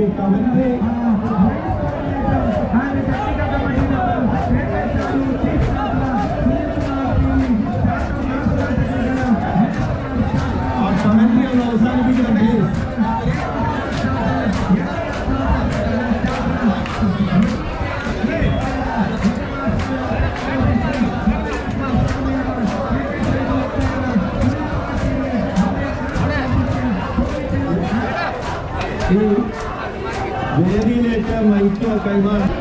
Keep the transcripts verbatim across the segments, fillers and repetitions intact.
വേദിയിലേക്ക് മൈക്ക് കൈമാറി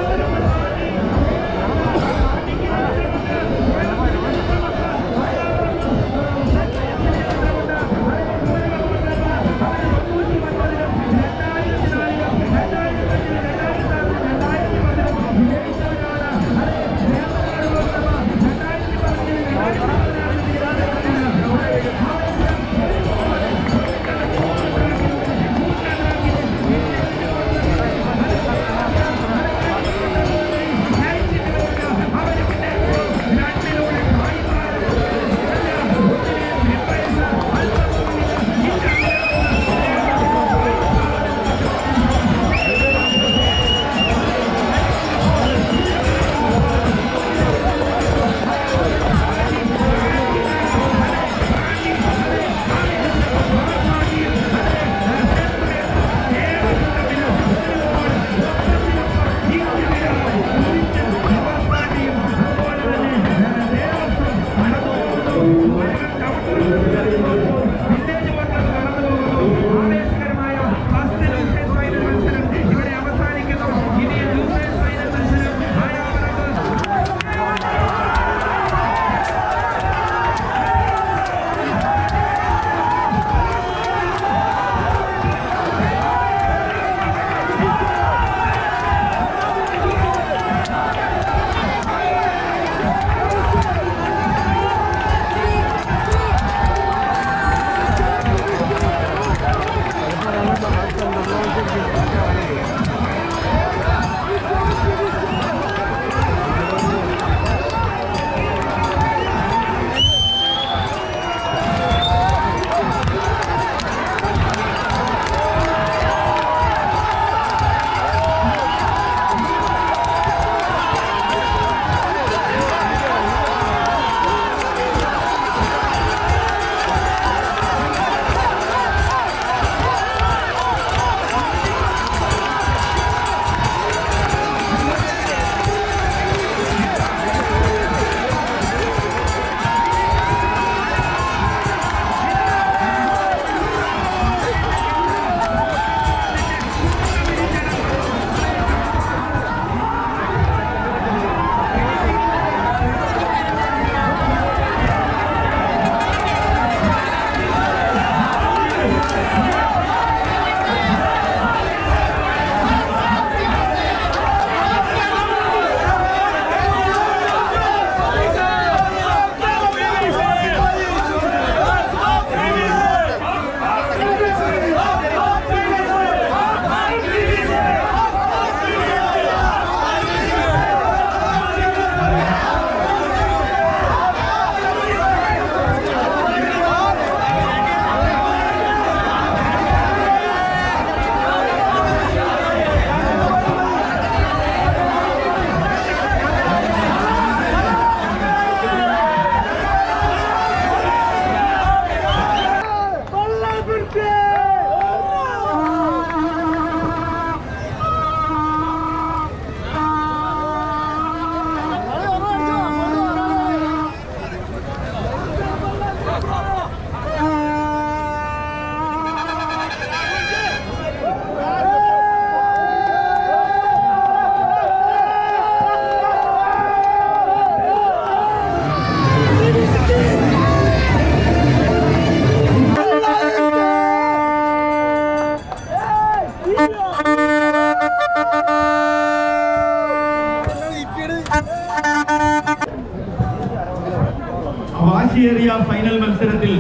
വാശിയേറിയ ഫൈനൽ മത്സരത്തിൽ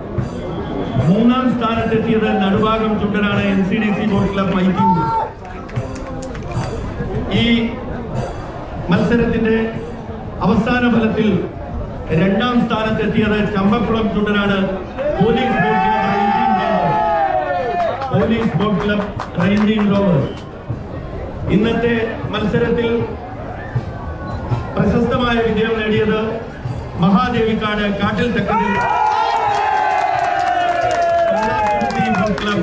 മൂന്നാം സ്ഥാനത്തെത്തിയത് നടുഭാഗം ചുണ്ടനാണ് N C D C boat club മൈറ്റിംഗ്. ഈ മത്സരത്തിന്റെ അവസാന ഫലത്തിൽ രണ്ടാം സ്ഥാനത്തെത്തിയത് ചമ്പക്കുളം ചുണ്ടനാണ് police boat club. Police boat club raging rowers. ഇന്നത്തെ മത്സരത്തിൽ പ്രശസ്തമായ വിജയം നേടിയത് Mahadevikad Kattil തക്കതിൽ boat club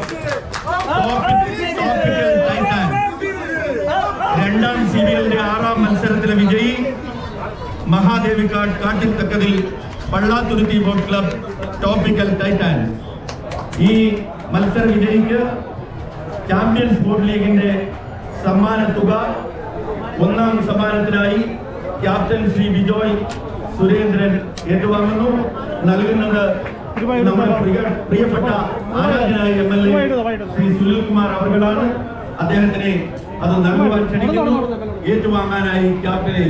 Titan. രണ്ടാം സീരിയലിന്റെ ആറാം മത്സരത്തിലെ വിജയി Mahadevikad Kattil Thekkethil Pallathuruthy boat club tropical titan. ഈ മത്സര വിജയിക്ക് ചാമ്പ്യൻസ് ബോട്ട് ലീഗിന്റെ സമ്മാന തുക ഒന്നാം സമ്മാനത്തിനായി ക്യാപ്റ്റൻ ശ്രീ ബിജോയ് സുരേന്ദ്രൻ ഏറ്റുവാങ്ങുന്നു. നൽകുന്നത് നമ്മുടെ പ്രിയപ്പെട്ട ആരാധനായ M L A Shri Sunilkumar അവർകളാണ്. അദ്ദേഹത്തിനെ അത് നൽകുവാൻ ക്ഷണിക്കുന്നു. ഏറ്റുവാങ്ങാനായി ക്യാപ്റ്റനെ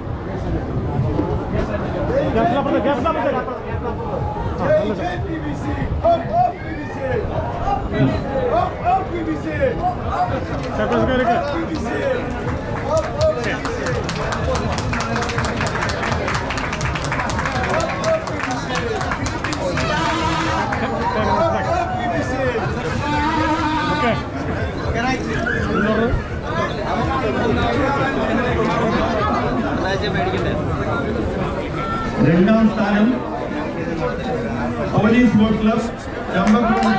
രണ്ടാം സ്ഥാനം police boat club Champakkulam.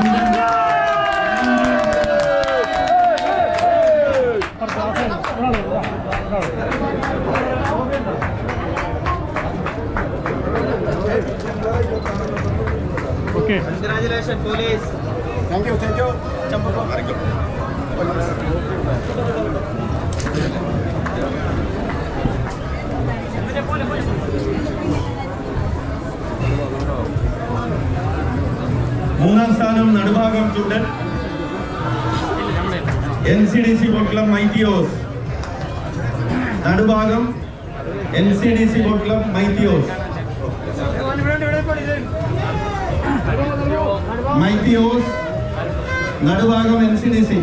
Okay. Congratulations, police. Thank you, thank you. മൂന്നാം സ്ഥാനം Nadubhagam Chundan N C D C boat club മൈറ്റിയോസ്. Nadubhagam N C D C boat club മൈറ്റിയോസ്. മൈറ്റിയോസ് Nadubhagam N C D C.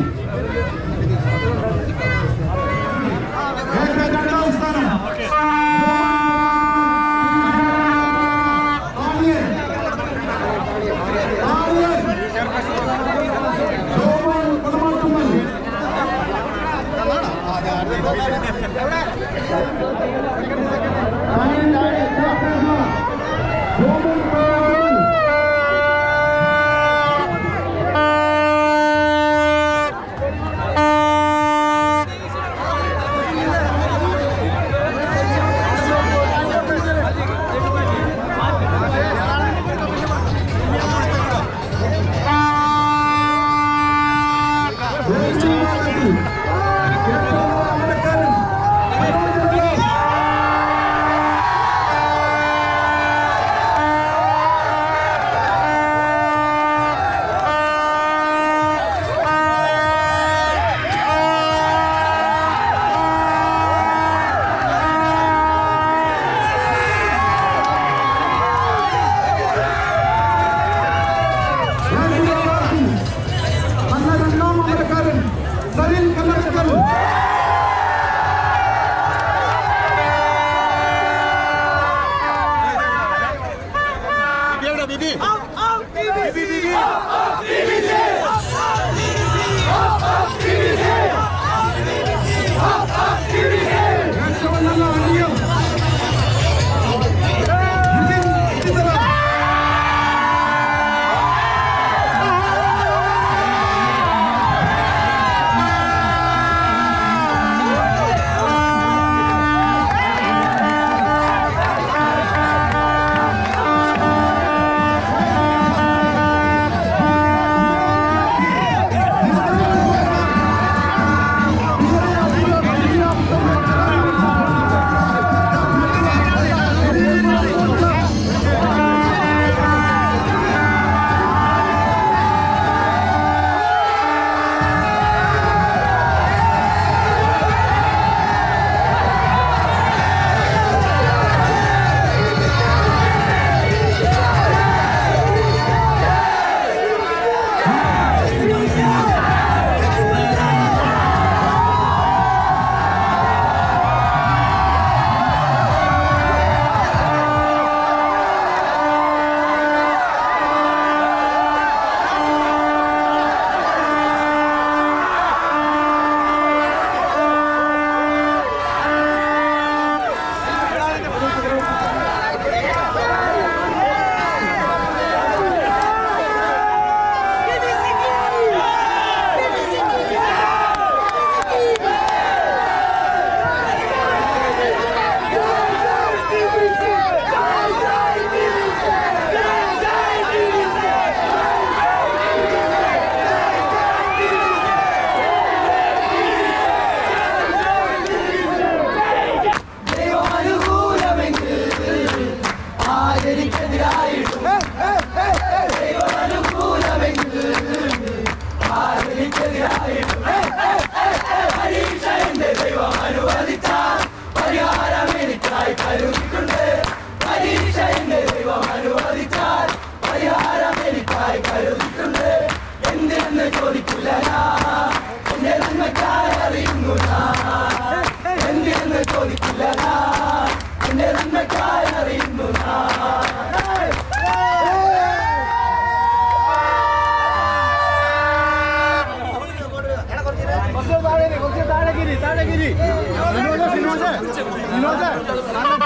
താഴെ താഴെ താഴെ